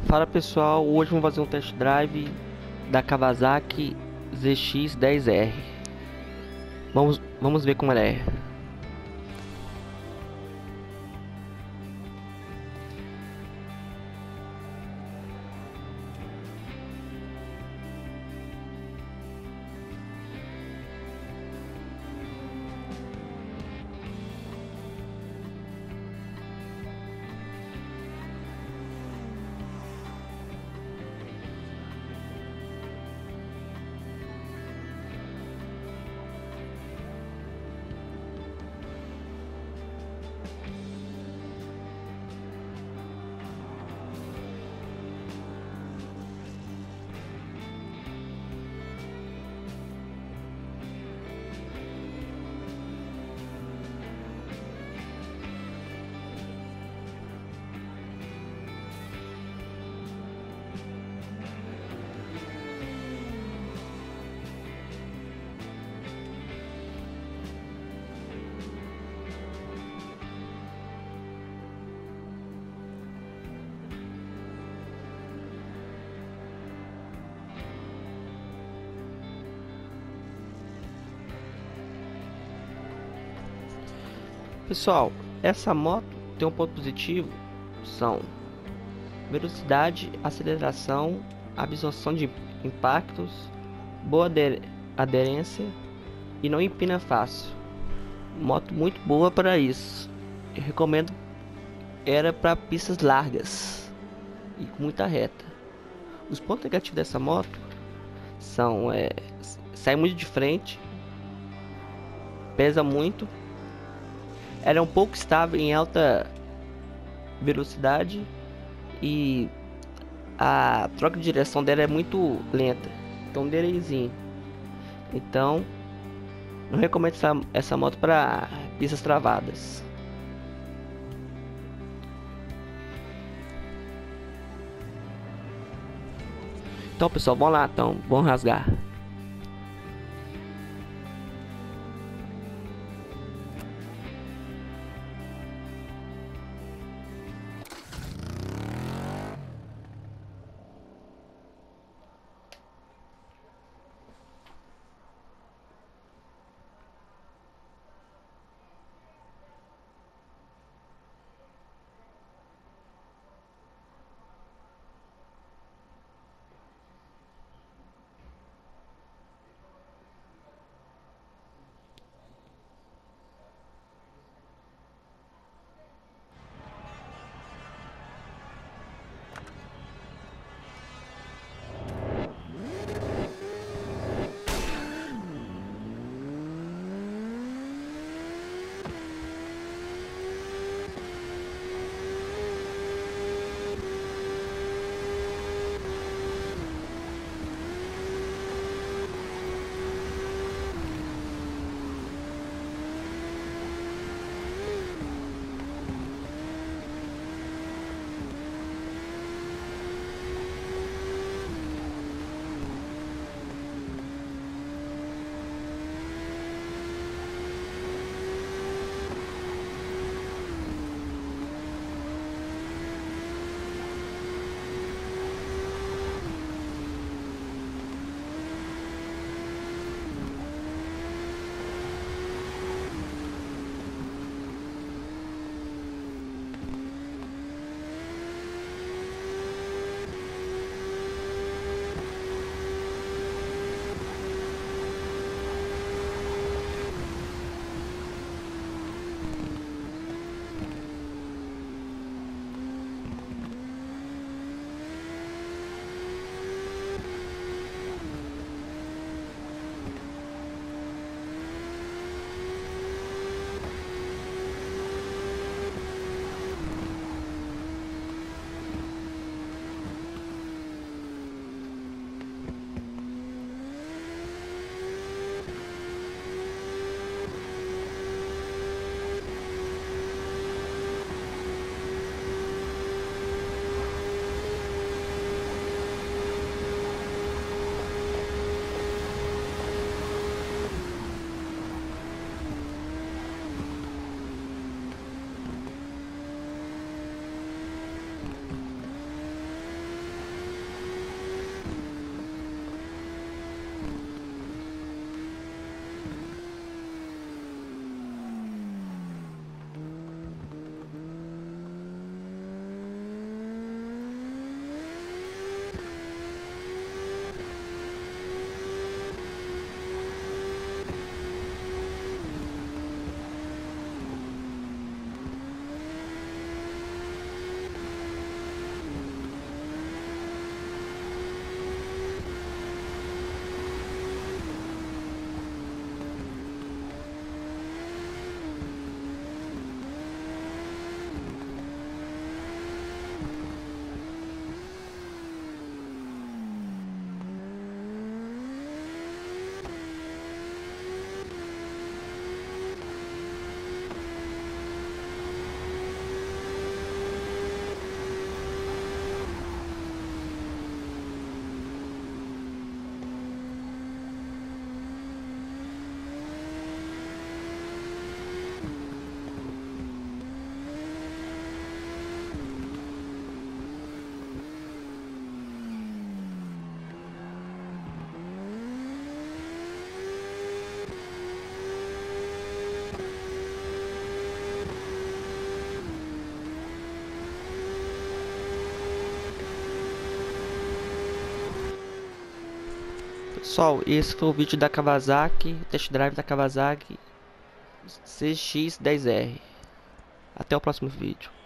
Fala pessoal, hoje vamos fazer um test drive da Kawasaki ZX-10R. Vamos ver como ela é. Pessoal, essa moto tem um ponto positivo, são velocidade, aceleração, absorção de impactos, boa aderência e não empina fácil. Moto muito boa para isso. Eu recomendo, era para pistas largas e com muita reta. Os pontos negativos dessa moto são sai muito de frente, pesa muito, ela é um pouco estável em alta velocidade e a troca de direção dela é muito lenta, então delayzinho. Então não recomendo essa moto para pistas travadas. Então pessoal, vamos lá, então vamos rasgar. Pessoal, esse foi o vídeo da Kawasaki, test drive da Kawasaki CX-10R. Até o próximo vídeo.